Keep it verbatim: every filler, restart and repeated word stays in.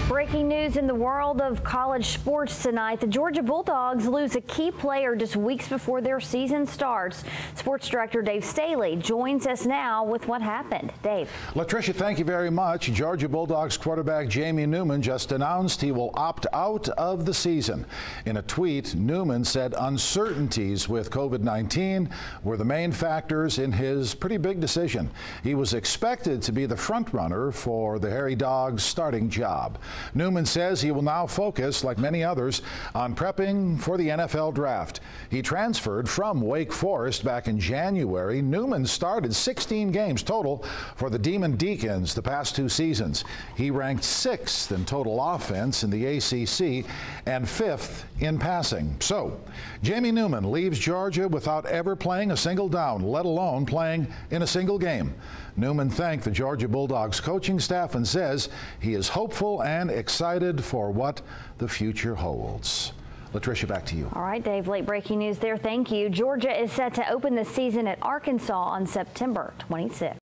Breaking news in the world of college sports tonight. The Georgia Bulldogs lose a key player just weeks before their season starts. Sports director Dave Staley joins us now with what happened. Dave. Latricia, thank you very much. Georgia Bulldogs quarterback Jamie Newman just announced he will opt out of the season. In a tweet, Newman said uncertainties with COVID nineteen were the main factors in his pretty big decision. He was expected to be the front runner for the Hairy Dogs starting job. Newman says he will now focus, like many others, on prepping for the N F L draft. He transferred from Wake Forest back in January. Newman started sixteen games total for the Demon Deacons the past two seasons. He ranked sixth in total offense in the A C C and fifth in passing. So, Jamie Newman leaves Georgia without ever playing a single down, let alone playing in a single game. Newman thanked the Georgia Bulldogs coaching staff and says he is hopeful and excited for what the future holds. Latricia, back to you. All right, Dave, late breaking news there. Thank you. Georgia is set to open the season at Arkansas on September twenty-sixth.